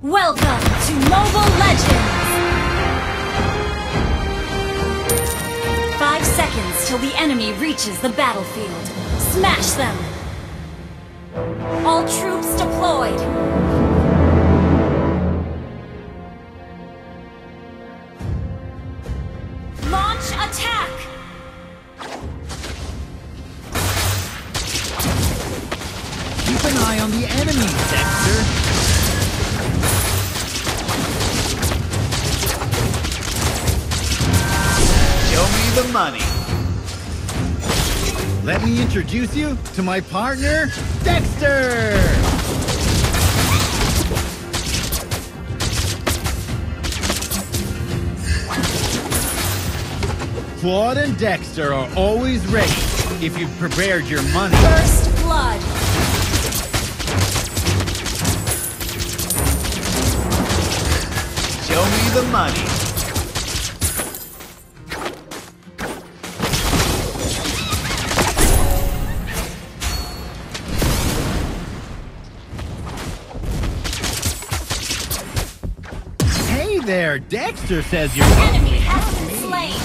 Welcome to Mobile Legends! 5 seconds till the enemy reaches the battlefield. Smash them! All troops deployed! Launch attack! Keep an eye on the enemies, Dexter. Show me the money. Let me introduce you to my partner, Dexter! Claude and Dexter are always ready if you've prepared your money. First blood! Show me the money. Hey there, Dexter says you're... Enemy has been slain!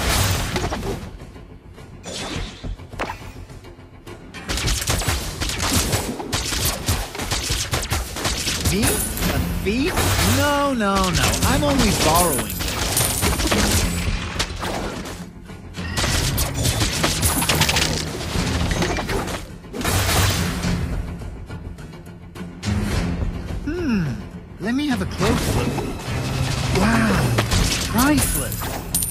Me? A thief? No. I'm only borrowing them. Let me have a close look. Wow, priceless.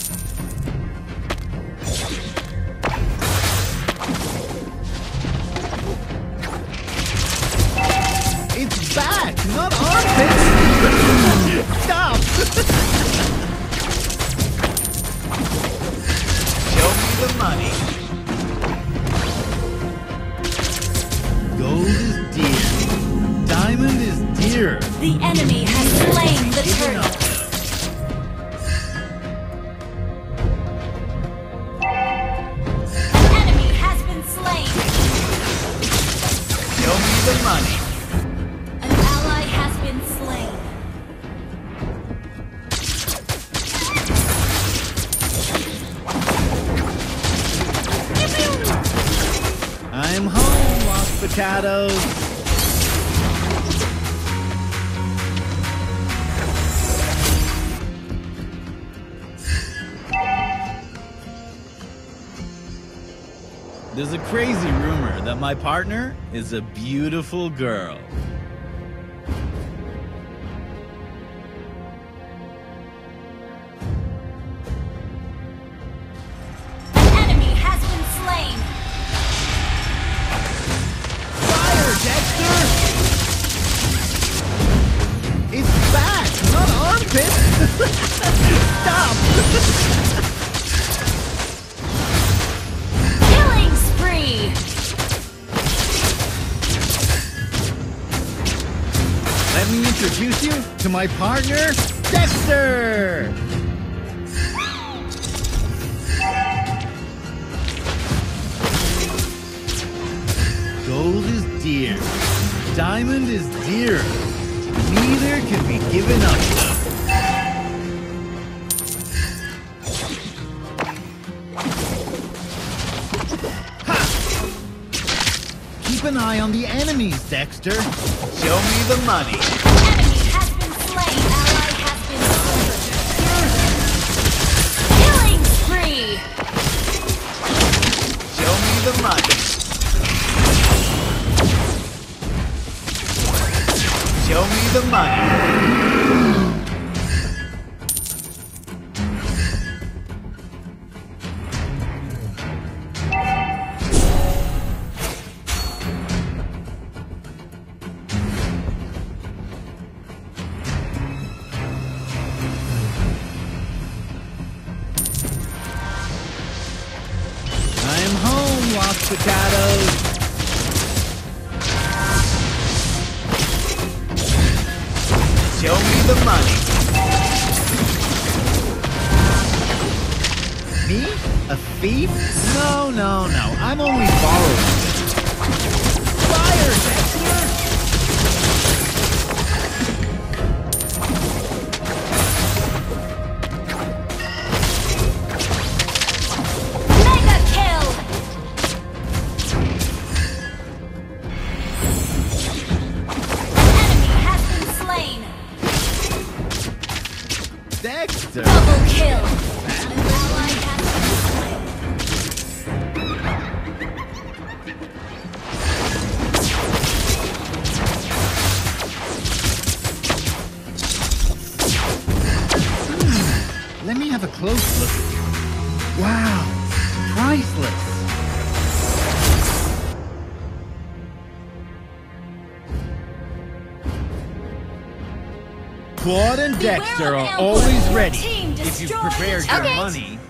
It's back, not armpits. Stop. Show me the money. Gold is dear. Diamond is dearer. The enemy has slain the turtle. Enemy has been slain. Show me the money. An ally has been slain. I'm home, Los Picados. There's a crazy rumor that my partner is a beautiful girl. An enemy has been slain. Fire, Dexter! It's back, not armpits! Stop! Killing spree. Let me introduce you to my partner, Dexter! Gold is dear. Diamond is dearer. Neither can be given up, though. Ha! Keep an eye on the enemies, Dexter. Show me the money. Enemy has been slain. Ally has been slain. Killing spree. Show me the money. Show me the money. I am home, Los Picados. Show me the money. Me? A thief? No. I'm only borrowing. Fire, Dexter! Claude and Dexter Beware of are ambush. always Your ready. team If you've destroyed prepared the your turret. money.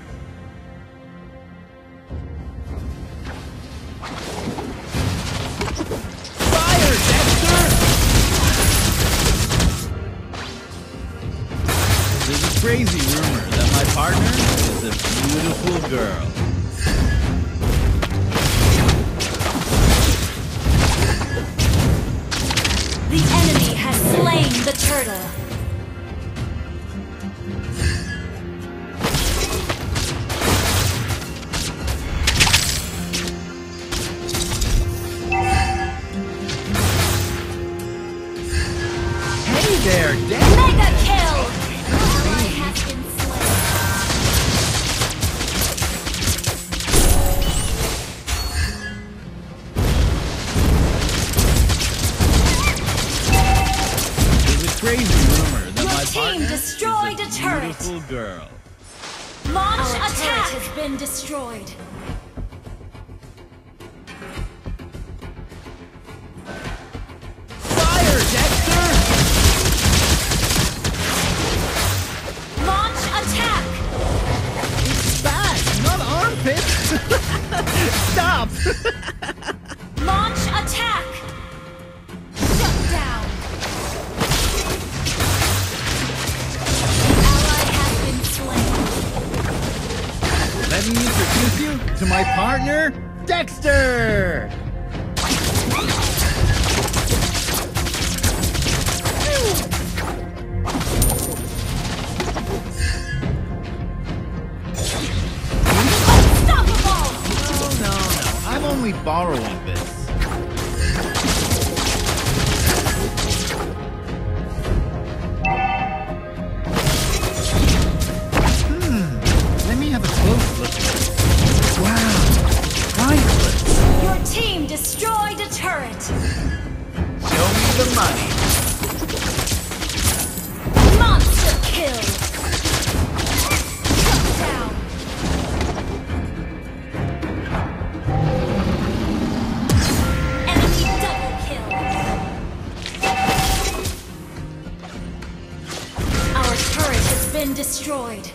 Fire, Dexter! There's a crazy rumor that my partner is a beautiful girl. The enemy has slain the turtle. Hey there, Dexter! Mega kill! Ally has been slain. There's a crazy rumor that Your my team partner destroyed is a turret. beautiful girl. Launch Our attack turret has been destroyed. Fire, Dexter! Launch attack. It's back, not armpits! Stop! Launch attack. Shut down. Ally has been slain. Let me introduce you to my partner, Dexter! Unstoppable. No, I'm only borrowing this. Let me have a close look at this. Wow, priceless. Your team destroyed a turret. Show me the money. Monster kill. Shut down. Enemy double kill. Our turret has been destroyed.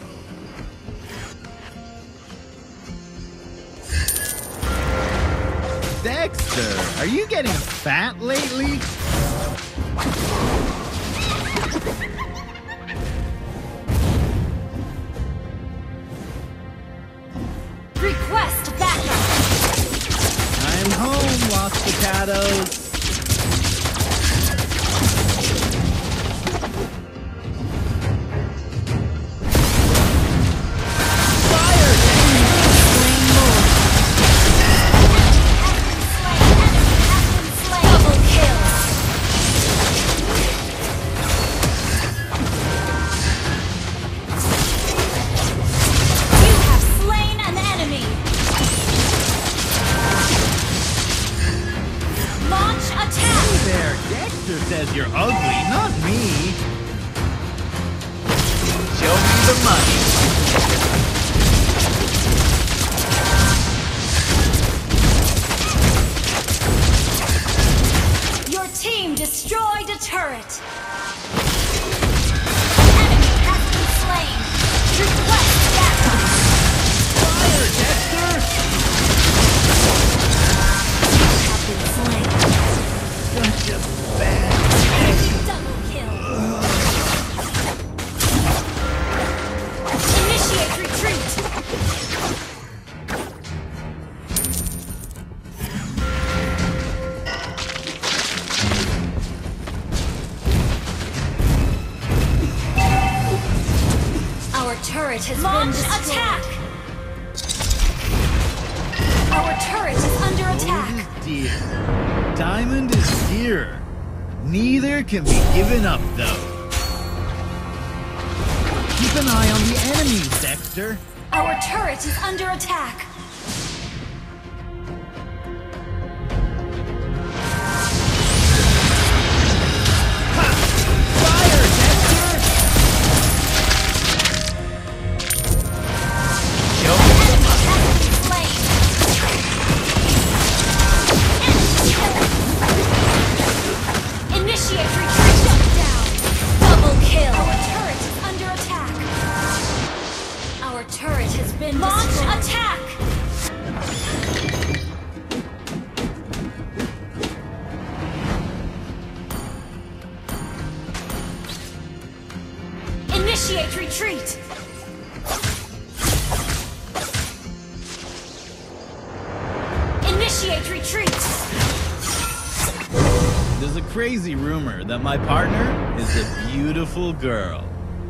Dexter, are you getting fat lately? Request backup. I'm home, Los Picados. Fire, Double kill. You have slain an enemy. Launch attack. there, Dexter says you're ugly, not me. Show me the money. Your team destroyed a turret. Enemy has been slain. Request backup. Fire, Dexter! Have been slain. Such a bad... Enemy double kill. Initiate retreat. Our turret has been destroyed. Attack! Our turret is under attack. Gold is dear. Diamond is dearer. Neither can be given up, though. Keep an eye on the enemies, Dexter. Our turret is under attack. Fire, Dexter! Show me the money. Enemy has been slain. Enemy kill. Initiate retreat. Shut down. Double kill. Initiate retreat! Initiate retreat! There's a crazy rumor that my partner is a beautiful girl.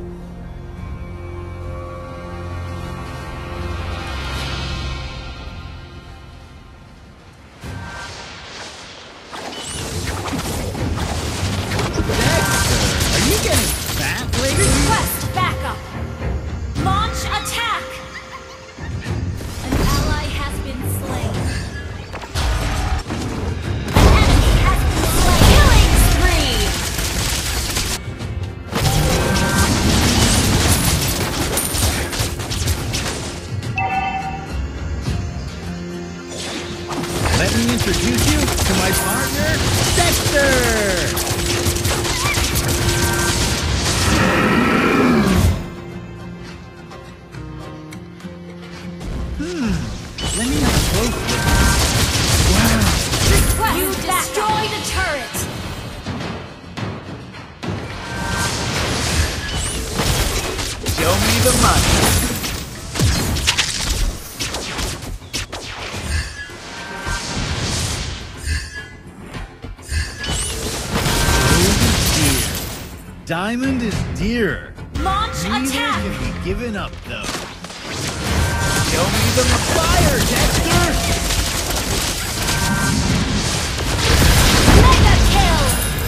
Dexter, are you getting fat lately? Request backup! Launch attack! An ally has been slain. An enemy has been slain. Killing spree! Let me introduce you to my partner, Dexter! Let me have a close look. Wow. Request you destroy the turret! Show me the money. Diamond is dearer. Launch Neither attack! can be given up, though. Show me the Fire, Dexter! Mega kill!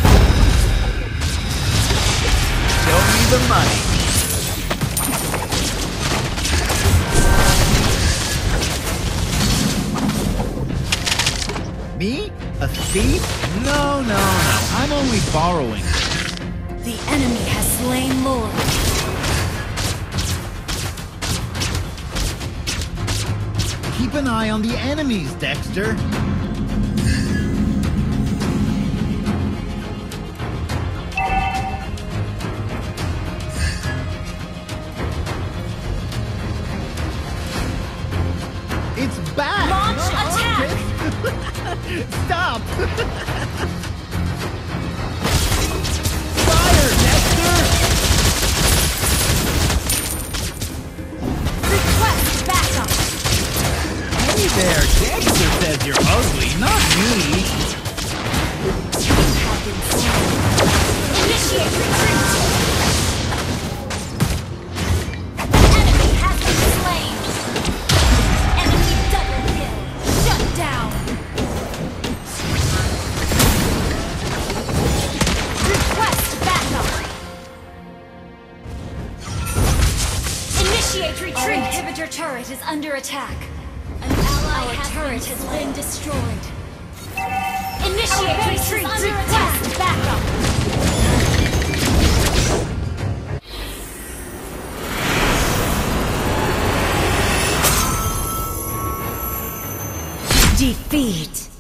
Show me the money. Me? A thief? No, no, no. I'm only borrowing. The enemy has slain Lord. Keep an eye on the enemies, Dexter. It's back! Launch not attack! armpit. Stop! Fire, Dexter! Request backup! Hey there, Dexter says you're ugly, not me. You have been slain. Initiate retreat! Enemy has been slain! Enemy double kill! Shut down! Request backup! Initiate retreat! Our inhibitor turret is under attack. An ally has been destroyed. Initiate retreat! Request backup! Defeat!